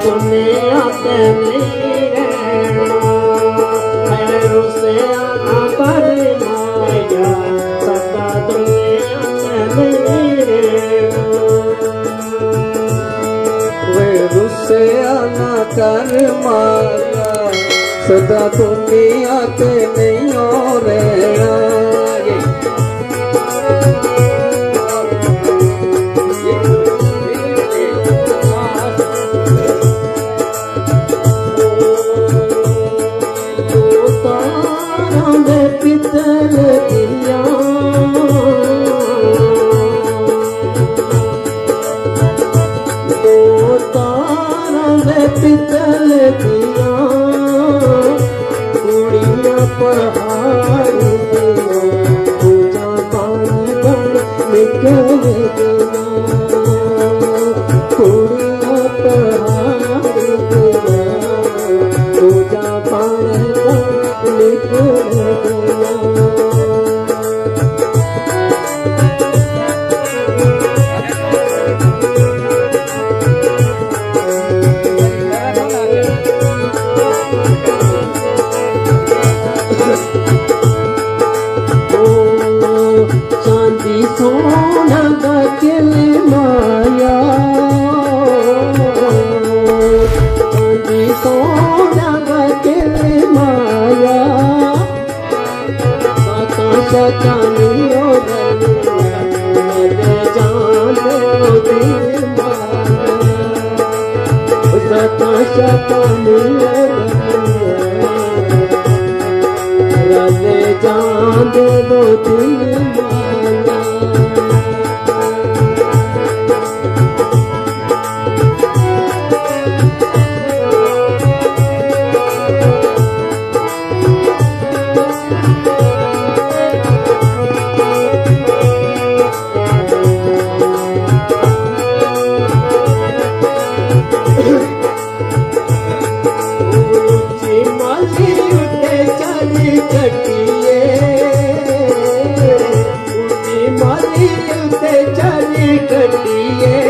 दुनिया ते मेरे रुसे ना कर माया सदा दुनिया ते मेरे वे रुसे ना कर माया सदा दुनिया ते नहीं हो रहा पितल दिया दो तारा में पितल दिया कुड़िया पहाड़ी पूजा पानी बन निकल गया कुड़िया पहाड़ी पूजा पानी बन निकल सोना बचल माया चांदी सोना बचल माया सता सतानियो जान दिल माया सता सतानियो जान दो दिल माया चली कटिए